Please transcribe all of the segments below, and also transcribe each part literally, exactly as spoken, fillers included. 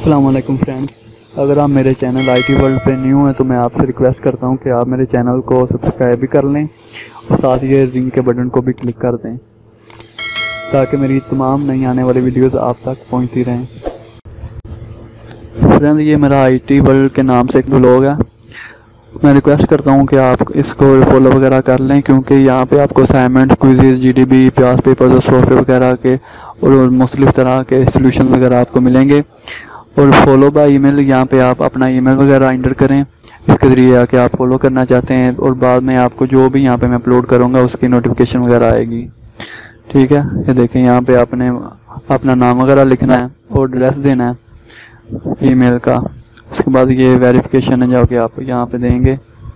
अस्सलाम वालेकुम फ्रेंड्स, अगर आप मेरे चैनल आई टी वर्ल्ड पे न्यू हैं तो मैं आपसे रिक्वेस्ट करता हूं कि आप मेरे चैनल को सब्सक्राइब भी कर लें और साथ ही रिंग के बटन को भी क्लिक कर दें ताकि मेरी तमाम नई आने वाली वीडियोस आप तक पहुंचती रहें। फ्रेंड्स, ये मेरा आई टी वर्ल्ड के नाम से एक ब्लॉग है। मैं रिक्वेस्ट करता हूं कि आप इसको फॉलो वगैरह कर लें क्योंकि यहाँ पे आपको assignment, quiz, G D B, past papers और सॉफ्टवेयर वगैरह के और मुख्तलिफ तरह के सोल्यूशन वगैरह आपको मिलेंगे। और फॉलो बाय ईमेल, यहाँ पे आप अपना ईमेल वगैरह इंटर करें, इसके ज़रिए आके आप फॉलो करना चाहते हैं और बाद में आपको जो भी यहाँ पे मैं अपलोड करूँगा उसकी नोटिफिकेशन वगैरह आएगी। ठीक है, ये देखें यहाँ पे आपने अपना नाम वगैरह लिखना है और एड्रेस देना है ईमेल का। उसके बाद ये वेरिफिकेशन है जाके आप यहाँ पे देंगे।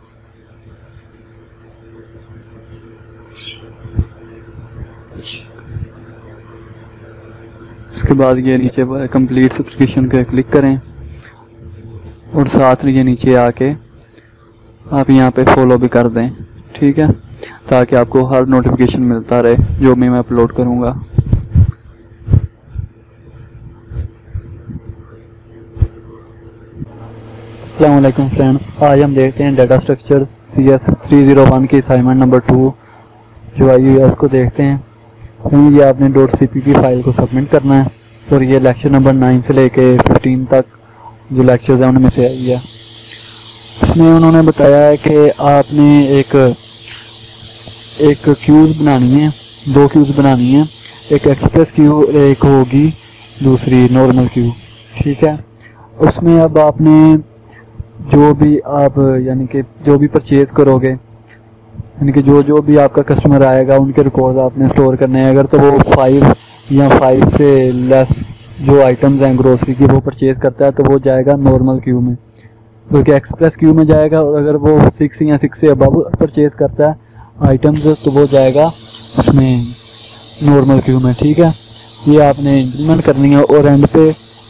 उसके बाद ये नीचे कंप्लीट सब्सक्रिप्शन पे क्लिक करें और साथ ये नीचे आके आप यहाँ पे फॉलो भी कर दें। ठीक है, ताकि आपको हर नोटिफिकेशन मिलता रहे जो भी मैं अपलोड करूँगा। अस्सलाम वालेकुम फ्रेंड्स, आज हम देखते हैं data structure C S three zero one की असाइनमेंट नंबर टू जो आई हुई है उसको देखते हैं। ये आपने dot C P P file को सबमिट करना है और ये लेक्चर नंबर नाइन से लेके फिफ्टीन तक जो लेक्चर्स हैं उनमें से आई है। इसमें उन्होंने बताया है कि आपने एक एक क्यूज बनानी है, दो क्यूज बनानी है, एक एक्सप्रेस क्यू और एक होगी दूसरी नॉर्मल क्यू। ठीक है, उसमें अब आपने जो भी आप यानी कि जो भी परचेज करोगे यानी कि जो जो भी आपका कस्टमर आएगा उनके रिकॉर्ड आपने स्टोर करने हैं। अगर तो वो फाइव या फाइव से लेस जो आइटम्स हैं ग्रोसरी की वो परचेज करता है तो वो जाएगा नॉर्मल क्यू में, बल्कि एक्सप्रेस क्यू में जाएगा। और अगर वो सिक्स या सिक्स से अबव परचेज करता है आइटम्स तो वो जाएगा उसमें नॉर्मल क्यू में। ठीक है, ये आपने इम्प्लीमेंट करनी है और एंड पे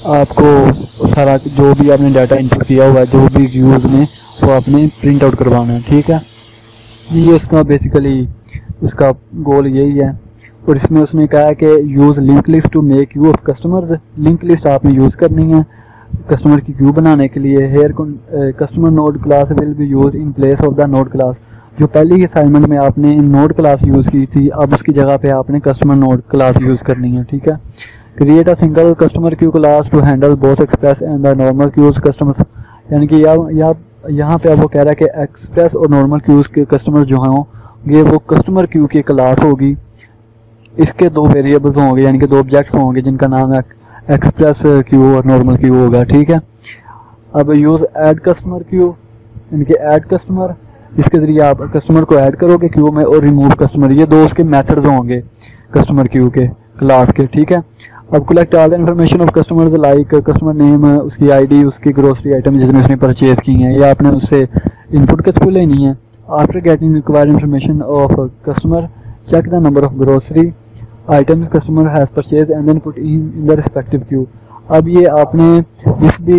आपको सारा जो भी आपने डाटा इनपुट किया हुआ है जो भी क्यूज में वो आपने प्रिंट आउट करवाना है। ठीक है, ये उसका बेसिकली उसका गोल यही है। और इसमें उसने कहा है कि use link list to make queue of customers. Link list आपने यूज़ करनी है कस्टमर की क्यू बनाने के लिए। Here customer node class will be use in place of the node class. जो पहली असाइनमेंट में आपने नोड क्लास यूज़ की थी अब उसकी जगह पे आपने कस्टमर नोड क्लास यूज़ करनी है। ठीक है, create a single customer queue class to handle both express and the normal queues customers. यानी कि या, या, यहाँ पे अब वो कह रहा है कि एक्सप्रेस और नॉर्मल क्यूज के कस्टमर जो होंगे वो कस्टमर क्यू की क्लास होगी। इसके दो वेरिएबल्स होंगे यानी कि दो ऑब्जेक्ट्स होंगे जिनका नाम है एक्सप्रेस क्यू और नॉर्मल क्यू होगा। ठीक है, अब यूज़ ऐड कस्टमर क्यू यानी कि ऐड कस्टमर, इसके ज़रिए आप कस्टमर को ऐड करोगे क्यू में और रिमूव कस्टमर, ये दो उसके मेथड्स होंगे कस्टमर क्यू के क्लास के। ठीक है, अब collect all the information of customers like customer name, उसकी आईडी, उसकी ग्रोसरी आइटम जिसमें उसने परचेज की हैं, ये आपने उससे इनपुट के थ्रू लेनी है। After getting required information of customer check the number of grocery items customer has purchase and then put in in the respective queue. अब ये आपने जिस भी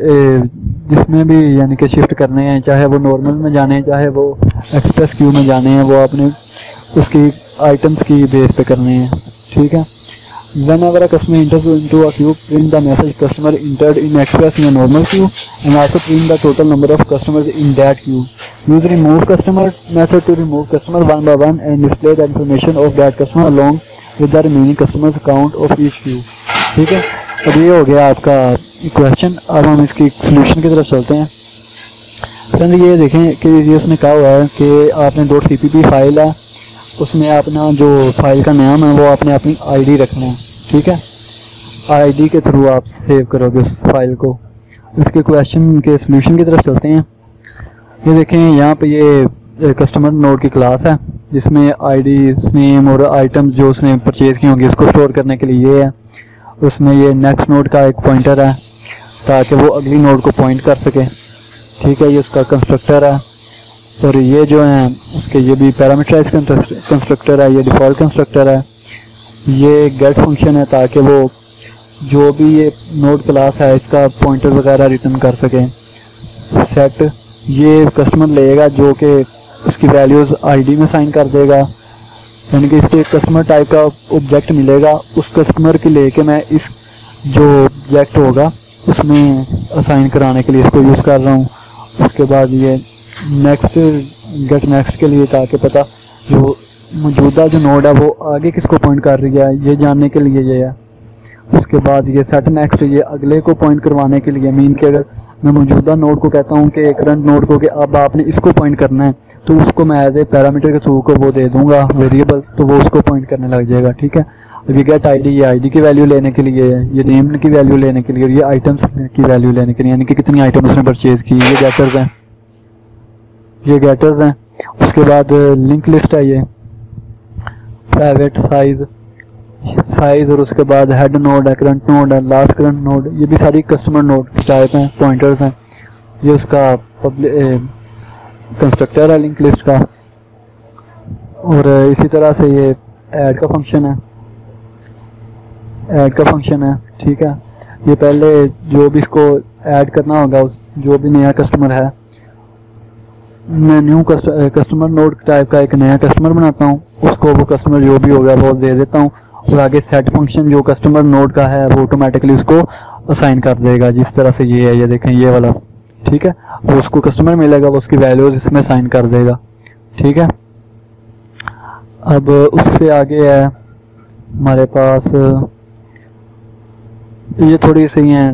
जिसमें भी यानी कि शिफ्ट करने हैं, चाहे वो नॉर्मल में जाने हैं चाहे वो एक्सप्रेस क्यू में जाने हैं, वो आपने उसकी आइटम्स की बेस पे करने हैं। ठीक है, whenever a customer enters into a queue, print the message customer entered in express in a normal queue and also print the total number of customers in that queue. Use remove customer method to remove customer one by one and display the information of that customer along with the remaining customers count of each queue. ठीक है, अब ये हो गया आपका question. अब हम इसकी सोल्यूशन की तरफ चलते हैं। फ्रेंड्स, ये देखें कि ये उसने कहा हुआ है कि आपने dot C P P file है, उसमें अपना जो फाइल का नाम है वो आपने अपनी आईडी रखना है। ठीक है, आईडी के थ्रू आप सेव करोगे उस फाइल को। इसके क्वेश्चन के सॉल्यूशन की तरफ चलते हैं। ये देखें यहाँ पे ये कस्टमर नोड की क्लास है जिसमें आईडी, नेम और आइटम्स जो उसने परचेज की होंगी उसको स्टोर करने के लिए ये है। उसमें ये नेक्स्ट नोड का एक पॉइंटर है ताकि वो अगली नोड को पॉइंट कर सके। ठीक है, ये उसका कंस्ट्रक्टर है और ये जो है उसके ये भी पैरामीटराइज कंस्ट्रक्टर है, ये डिफ़ॉल्ट कंस्ट्रक्टर है। ये गेट फंक्शन है ताकि वो जो भी ये नोड क्लास है इसका पॉइंटर वगैरह रिटर्न कर सकें। सेट ये कस्टमर लेगा जो कि उसकी वैल्यूज़ आईडी में साइन कर देगा, यानी कि इसको एक कस्टमर टाइप का ऑब्जेक्ट मिलेगा, उस कस्टमर के लेके मैं इस जो ऑब्जेक्ट होगा उसमें असाइन कराने के लिए इसको यूज़ कर रहा हूँ। उसके बाद ये नेक्स्ट गेट नेक्स्ट के लिए, ताकि पता जो मौजूदा जो नोड है वो आगे किसको पॉइंट कर रही है ये जानने के लिए ये है। उसके बाद ये सेट नेक्स्ट, ये अगले को पॉइंट करवाने के लिए, मीन कि अगर मैं मौजूदा नोड को कहता हूँ कि करंट नोड को कि अब आपने इसको पॉइंट करना है, तो उसको मैं एज ए पैरामीटर के थ्रू को वो दे दूंगा वेरिएबल, तो वो उसको पॉइंट करने लग जाएगा। ठीक है, अब ये गेट आईडी, ये आईडी की वैल्यू लेने के लिए है, ये नेम की वैल्यू लेने के लिए, और ये आइटम्स की वैल्यू लेने के लिए, यानी कि कितनी आइटम उसने परचेज की, ये गेटर्स हैं, ये गेटर्स हैं। उसके बाद लिंक लिस्ट है, ये प्राइवेट साइज साइज और उसके बाद हेड नोड है, करंट नोड है, लास्ट करंट नोड, ये भी सारी कस्टमर नोड की टाइप हैं, पॉइंटर्स हैं। ये उसका पब्लिक कंस्ट्रक्टर है लिंक लिस्ट का। और इसी तरह से ये ऐड का फंक्शन है, ऐड का फंक्शन है। ठीक है, ये पहले जो भी इसको ऐड करना होगा, उस जो भी नया कस्टमर है, मैं न्यू कस्टमर नोड टाइप का एक नया कस्टमर बनाता हूँ, उसको वो कस्टमर जो भी होगा वो दे देता हूँ, और आगे सेट फंक्शन जो कस्टमर नोड का है वो ऑटोमेटिकली उसको असाइन कर देगा। जिस तरह से ये है, ये देखें ये वाला, ठीक है, वो उसको कस्टमर मिलेगा, वो उसकी वैल्यूज इसमें असाइन कर देगा। ठीक है, अब उससे आगे है हमारे पास, ये थोड़ी सी है,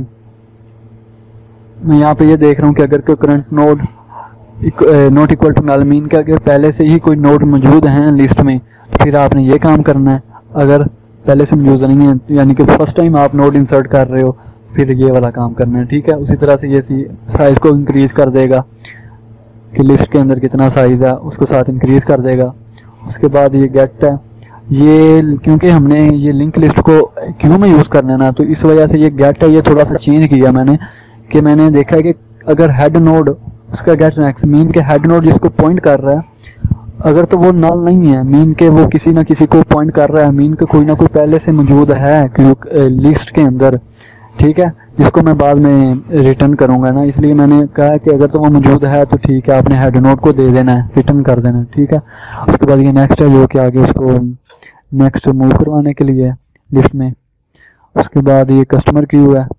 मैं यहाँ पे ये देख रहा हूँ कि अगर कोई current node not equal to null, mean का अगर पहले से ही कोई नोड मौजूद हैं लिस्ट में, तो फिर आपने ये काम करना है। अगर पहले से मौजूद नहीं है, यानी कि फर्स्ट टाइम आप नोड इंसर्ट कर रहे हो, फिर ये वाला काम करना है। ठीक है, उसी तरह से ये साइज को इंक्रीज कर देगा कि लिस्ट के अंदर कितना साइज है, उसको साथ इंक्रीज कर देगा। उसके बाद ये गेट है, ये क्योंकि हमने ये लिंक लिस्ट को क्यों में यूज़ करना है ना, तो इस वजह से ये गेट है, ये थोड़ा सा चेंज किया मैंने, कि मैंने देखा है कि अगर हेड नोड उसका गेट नेक्स्ट, मीन के हेड नोड जिसको पॉइंट कर रहा है, अगर तो वो नल नहीं है, मीन के वो किसी ना किसी को पॉइंट कर रहा है, मीन के कोई ना कोई पहले से मौजूद है लिस्ट के अंदर। ठीक है, जिसको मैं बाद में रिटर्न करूंगा ना, इसलिए मैंने कहा कि अगर तो वो मौजूद है तो ठीक है, आपने हेड नोड को दे देना है, रिटर्न कर देना है। ठीक है, उसके बाद ये नेक्स्ट है, जो कि आगे उसको नेक्स्ट मूव करवाने के लिए लिस्ट में। उसके बाद ये कस्टमर क्यू है,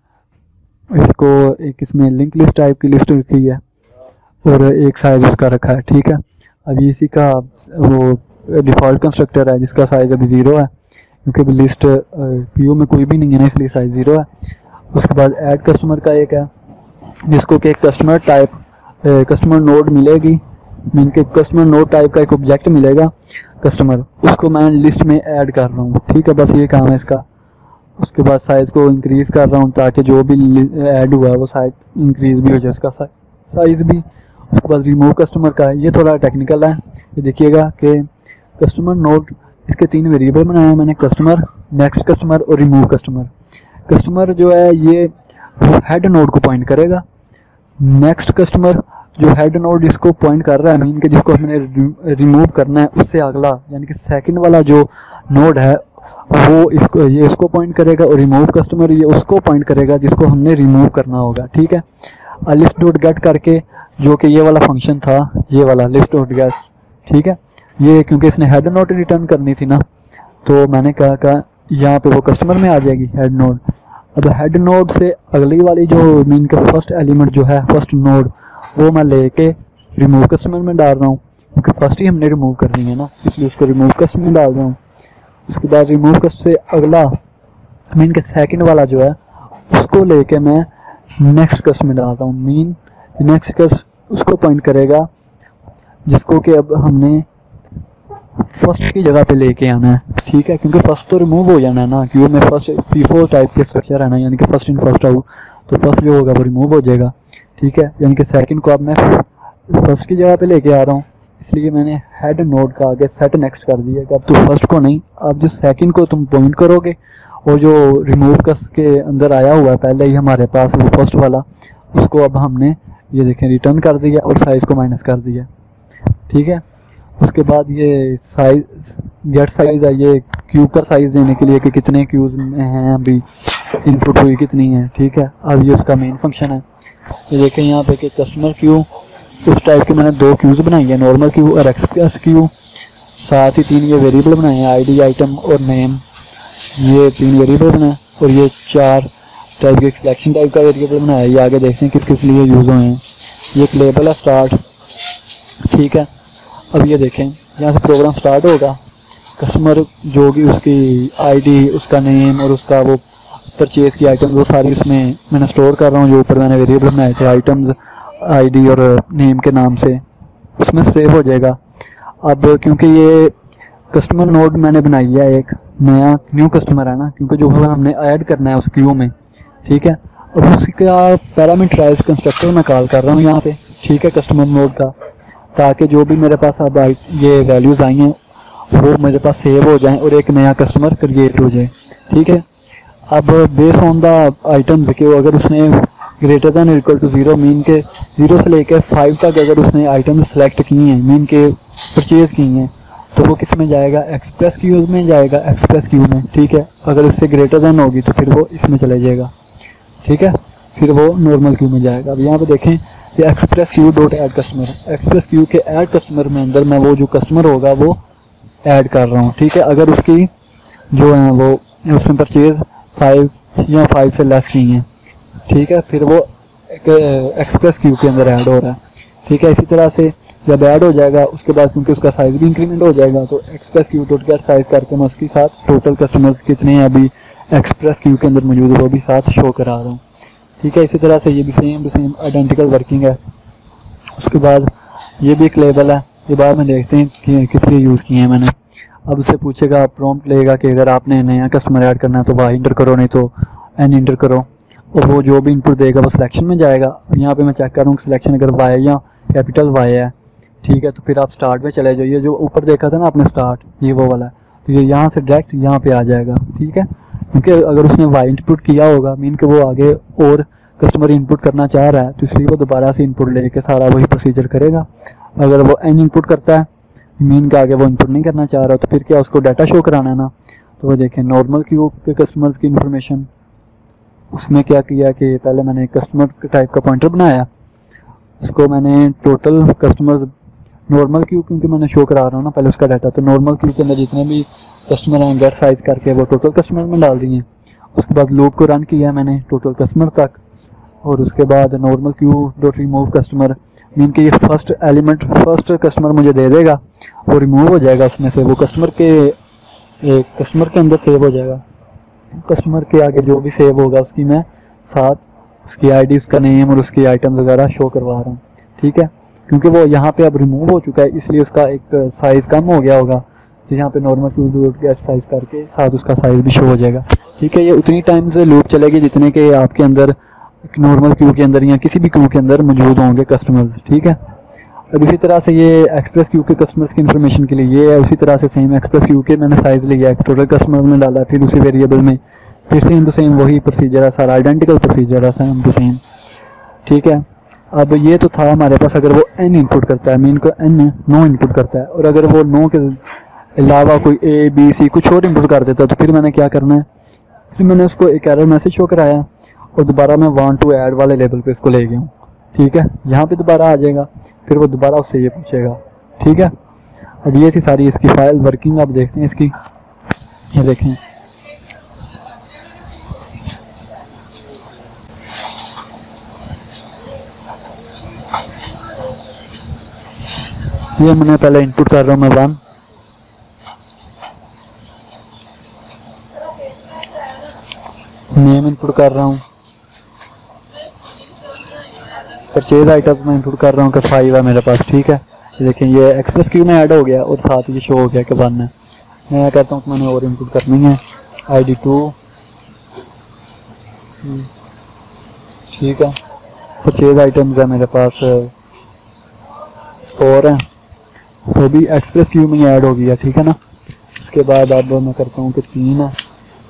इसको एक इसमें लिंक लिस्ट टाइप की लिस्ट रखी है, और एक साइज उसका रखा है। ठीक है, अभी इसी का वो डिफ़ॉल्ट कंस्ट्रक्टर है, जिसका साइज अभी ज़ीरो है, क्योंकि अभी लिस्ट क्यू में कोई भी नहीं है ना, इसलिए साइज ज़ीरो है। उसके बाद ऐड कस्टमर का एक है, जिसको कि एक कस्टमर टाइप कस्टमर नोड मिलेगी, मीन के कस्टमर नोड टाइप का एक ऑब्जेक्ट मिलेगा कस्टमर, उसको मैं लिस्ट में ऐड कर रहा हूँ। ठीक है, बस ये काम है इसका। उसके बाद साइज़ को इंक्रीज़ कर रहा हूँ, ताकि जो भी ऐड हुआ है वो साइज इंक्रीज़ भी हो जाए, उसका साइज़ भी। उसके बाद रिमूव कस्टमर का है, ये थोड़ा टेक्निकल है। ये देखिएगा कि कस्टमर नोड, इसके तीन वेरिएबल बनाए हैं मैंने, कस्टमर, नेक्स्ट कस्टमर और रिमूव कस्टमर। कस्टमर जो है ये हेड नोड को पॉइंट करेगा, नेक्स्ट कस्टमर जो हेड नोड जिसको पॉइंट कर रहा है, मीन के जिसको हमने रिमूव करना है, उससे अगला यानी कि सेकंड वाला जो नोड है वो इसको ये इसको पॉइंट करेगा, और रिमूव कस्टमर ये उसको पॉइंट करेगा जिसको हमने रिमूव करना होगा। ठीक है, लिस्ट डॉट गेट करके, जो कि ये वाला फंक्शन था, ये वाला लिस्ट डॉट गेट। ठीक है, ये क्योंकि इसने हेड नोड रिटर्न करनी थी ना, तो मैंने कहा का यहाँ पे वो कस्टमर में आ जाएगी हेड नोड। अब हेड नोड से अगली वाली जो मीन का फर्स्ट एलिमेंट जो है, फर्स्ट नोड, वो मैं लेके रिमूव कस्टमर में डाल रहा हूँ, क्योंकि फर्स्ट ही हमने रिमूव करनी है ना, इसलिए उसको रिमूव कस्टमर में डाल रहा हूँ। उसके बाद रिमूव कस्ट से अगला मीन के सेकंड वाला जो है, उसको लेके मैं नेक्स्ट कस्ट में डाल रहा हूँ। मीन नेक्स्ट कस्ट उसको पॉइंट करेगा जिसको कि अब हमने फर्स्ट की जगह पे लेके आना है। ठीक है, क्योंकि फर्स्ट तो रिमूव हो जाना है ना, क्योंकि में फर्स्ट पी फोर टाइप के स्ट्रक्चर है ना, यानी कि फर्स्ट इन फर्स्ट आउट, तो फर्स्ट जो होगा वो रिमूव हो जाएगा। ठीक है, यानी कि सेकंड को अब मैं फर्स्ट की जगह पे लेके आ रहा हूँ, इसलिए मैंने हेड नोड का आगे सेट नेक्स्ट कर दिया कि अब तो फर्स्ट को नहीं, अब जो सेकंड को तुम पॉइंट करोगे, और जो रिमूव कस के अंदर आया हुआ है पहले ही हमारे पास वो फर्स्ट वाला, उसको अब हमने ये देखें रिटर्न कर दिया और साइज को माइनस कर दिया। ठीक है, उसके बाद ये साइज गेट साइज है, ये क्यूब का साइज देने के लिए कि कितने क्यूज में हैं, अभी इनपुट हुई कितनी है। ठीक है, अब ये उसका मेन फंक्शन है। ये देखें यहाँ पे कि कस्टमर क्यू, उस टाइप के मैंने दो क्यूज बनाई है, नॉर्मल क्यू और एक्सप्रेस क्यू, साथ ही तीन ये वेरिएबल बनाए हैं, आईडी, आइटम और नेम, ये तीन वेरिएबल बनाए, और ये चार टाइप की सिलेक्शन टाइप का वेरिएबल बनाया। ये आगे देखते हैं किस किस लिए यूज़ हुए हैं। ये एक लेबल है स्टार्ट, ठीक है। अब ये देखें यहाँ से प्रोग्राम स्टार्ट होगा, कस्टमर जो भी उसकी आईडी, उसका नेम और उसका वो परचेज की आइटम वो सारी इसमें मैंने स्टोर कर रहा हूँ। जो ऊपर मैंने वेरिएबल बनाए थे आइटम्स आईडी और नेम के नाम से, उसमें सेव हो जाएगा। अब क्योंकि ये कस्टमर नोड मैंने बनाई है, एक नया न्यू कस्टमर है ना, क्योंकि जो हमने ऐड करना है उस क्यू में, ठीक है। अब उसका पैरामीटराइज कंस्ट्रक्टर मैं कॉल कर रहा हूँ यहाँ पे, ठीक है, कस्टमर नोड का, ताकि जो भी मेरे पास अब ये वैल्यूज़ आई हैं वो मेरे पास सेव हो जाएं और एक नया कस्टमर क्रिएट हो जाए, ठीक है। अब बेस ऑन द आइटम्स के अगर उसने greater than equal to zero mean के ज़ीरो से लेकर फाइव तक अगर उसने आइटम्स सेलेक्ट की हैं, मीन के परचेज़ की हैं, तो वो किस में जाएगा, एक्सप्रेस क्यू में जाएगा, एक्सप्रेस क्यू में, ठीक है। अगर उससे ग्रेटर दैन होगी तो फिर वो इसमें चले जाएगा, ठीक है, फिर वो नॉर्मल क्यू में जाएगा। अब यहाँ पे देखें ये express queue dot add customer, express queue के ऐड कस्टमर में अंदर मैं वो जो कस्टमर होगा वो ऐड कर रहा हूँ, ठीक है। अगर उसकी जो है वो उसने परचेज फाइव या फाइव से लेस की हैं, ठीक है, फिर वो एक्सप्रेस क्यू के अंदर ऐड हो रहा है, ठीक है। इसी तरह से जब ऐड हो जाएगा उसके बाद क्योंकि उसका साइज भी इंक्रीमेंट हो जाएगा तो express queue dot get size करके मैं उसके साथ टोटल कस्टमर्स कितने हैं अभी एक्सप्रेस क्यू के अंदर मौजूद है वो भी साथ शो करा रहा हूँ, ठीक है। इसी तरह से ये भी same to same identical working है। उसके बाद ये भी एक लेबल है, ये बाद में देखते हैं कि किस लिए यूज़ किए हैं मैंने। अब उससे पूछेगा, प्रॉम्प्ट लेगा कि अगर आपने नया कस्टमर ऐड करना है तो वाई इंटर करो, नहीं तो एन इंटर करो, और वो जो भी इनपुट देगा वो सिलेक्शन में जाएगा। यहाँ पे मैं चेक कर रहा हूँ सिलेक्शन अगर वाई या कैपिटल वाई है, ठीक है, तो फिर आप स्टार्ट में चले जाइए। जो ऊपर देखा था ना आपने स्टार्ट, ये वो वाला है, तो ये यहाँ से डायरेक्ट यहाँ पे आ जाएगा, ठीक है। क्योंकि अगर उसने वाई इनपुट किया होगा मीन के वो आगे और कस्टमर इनपुट करना चाह रहा है तो इसलिए वो दोबारा से इनपुट लेके सारा वही प्रोसीजर करेगा। अगर वो एन इनपुट करता है मीन के आगे वो इनपुट नहीं करना चाह रहा तो फिर क्या उसको डाटा शो कराना है ना। तो वो देखें नॉर्मल क्यू के कस्टमर्स की इन्फॉर्मेशन, उसमें क्या किया कि पहले मैंने कस्टमर टाइप का पॉइंटर बनाया, उसको मैंने टोटल कस्टमर्स नॉर्मल क्यू क्योंकि मैंने शो करा रहा हूँ ना पहले उसका डाटा, तो नॉर्मल क्यू के अंदर जितने भी कस्टमर हैं गेट साइज करके वो टोटल कस्टमर में डाल दिए। उसके बाद लूप को रन किया मैंने टोटल कस्टमर तक, और उसके बाद normal queue dot remove customer mean के ये फर्स्ट एलिमेंट फर्स्ट कस्टमर मुझे दे देगा, वो रिमूव हो जाएगा उसमें से, वो कस्टमर के एक कस्टमर के अंदर सेव हो जाएगा। कस्टमर के आगे जो भी सेव होगा उसकी मैं साथ उसकी आईडी, उसका नेम और उसकी आइटम्स वगैरह शो करवा रहा हूँ, ठीक है। क्योंकि वो यहाँ पे अब रिमूव हो चुका है इसलिए उसका एक साइज़ कम हो गया होगा, तो यहाँ पे normal queue dot get size करके साथ उसका साइज़ भी शो हो जाएगा, ठीक है। ये उतनी टाइम से लूप चलेगी जितने के आपके अंदर नॉर्मल क्यू के अंदर या किसी भी क्यू के अंदर मौजूद होंगे कस्टमर्स, ठीक है। अब इसी तरह से ये एक्सप्रेस क्यू के कस्टमर्स की इन्फॉर्मेशन के लिए ये है, उसी तरह से सेम एक्सप्रेस क्यू के मैंने साइज़ लिया है, टोटल कस्टमर में डाला, फिर उसी वेरिएबल में फिर सेम टू सेम वही प्रोसीजर है, सारा आइडेंटिकल प्रोसीजर है सेम टू सेम, ठीक है। अब ये तो था हमारे पास, अगर वो एन इनपुट करता है मीन को एन नो इनपुट करता है, और अगर वो नो के अलावा कोई ए बी सी कुछ और इनपुट कर देता है तो फिर मैंने क्या करना है, फिर मैंने उसको एक एरर मैसेज शो कराया और दोबारा मैं वांट टू ऐड वाले लेवल पे इसको ले गया हूँ, ठीक है। यहाँ पे दोबारा आ जाएगा, फिर वो दोबारा उससे ये पूछेगा, ठीक है। अब ये थी सारी इसकी फाइल वर्किंग, आप देखते हैं इसकी, ये देखें ये मैंने पहले इनपुट कर रहा हूँ मैं वन, नेम इनपुट कर रहा हूँ, परचेज आइटम में इनपुट कर रहा हूँ कि फाइव है मेरे पास, ठीक है। ये देखें ये एक्सप्रेस क्यू में ऐड हो गया और साथ ये शो हो गया कि वन है। मैं कहता हूँ कि मैंने और इनपुट करनी है आई डी टू, ठीक है। परचेज आइटम्स है मेरे पास फोर है, वो भी एक्सप्रेस क्यू में ऐड हो गया, ठीक है ना। उसके बाद अब मैं करता हूँ कि तीन है,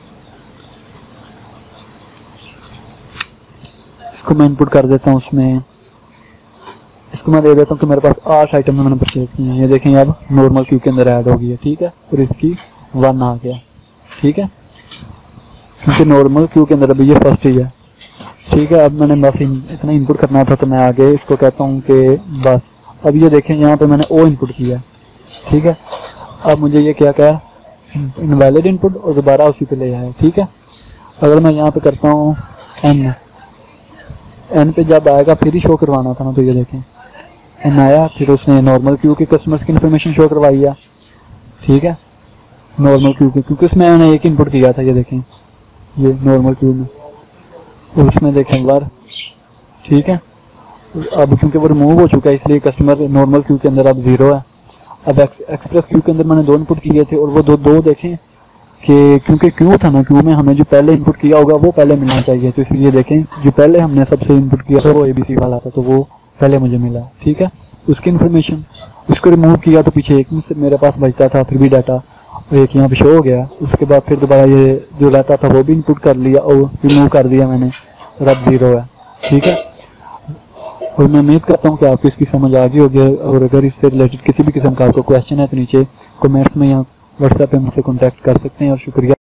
इसको मैं इनपुट कर देता हूँ उसमें, इसको मैं दे देता हूँ कि मेरे पास आठ आइटम में मैंने परचेज किए हैं। ये देखें अब नॉर्मल क्यू के अंदर ऐड हो गई है, ठीक है, और इसकी वन आ गया, ठीक है, क्योंकि नॉर्मल क्यू के अंदर अभी ये फर्स्ट ही है, ठीक है। अब मैंने बस इतना इनपुट करना था तो मैं आगे इसको कहता हूँ कि बस अब ये देखें यहाँ पे मैंने ओ इनपुट किया है, ठीक है। अब मुझे ये क्या क्या इनवैलिड इनपुट और दोबारा उसी पे ले आया, ठीक है। अगर मैं यहाँ पे करता हूँ एन एन पे जब आएगा फिर ही शो करवाना था ना, तो ये देखें एन आया, फिर उसने नॉर्मल क्यू के कस्टमर्स की इन्फॉर्मेशन शो करवाई है, ठीक है, नॉर्मल क्यू के, क्योंकि उसमें मैंने एक इनपुट किया था, ये देखें ये नॉर्मल क्यू में, और उसमें देखें वर, ठीक है। अब क्योंकि वो रिमूव हो चुका है इसलिए कस्टमर नॉर्मल क्यू के अंदर अब जीरो है। अब एक्स, एक्सप्रेस क्यू के अंदर मैंने दो इनपुट किए थे और वो दो दो देखें कि क्योंकि क्यू था ना, क्यू में हमें जो पहले इनपुट किया होगा वो पहले मिलना चाहिए, तो इसलिए देखें जो पहले हमने सबसे इनपुट किया था वो एबीसी वाला था, तो वो पहले मुझे मिला, ठीक है। उसकी इन्फॉर्मेशन, उसको रिमूव किया तो पीछे एक मेरे पास बचता था, फिर भी डाटा एक यहाँ पे शो हो गया। उसके बाद फिर दोबारा ये जो रहता था वो भी इनपुट कर लिया और रिमूव कर दिया मैंने, और अब जीरो है, ठीक है। और मैं उम्मीद करता हूँ कि आपको इसकी समझ आ गई होगी, और अगर इससे रिलेटेड किसी भी किस्म का आपको क्वेश्चन है तो नीचे कमेंट्स में या व्हाट्सएप पे मुझसे कॉन्टैक्ट कर सकते हैं, और शुक्रिया।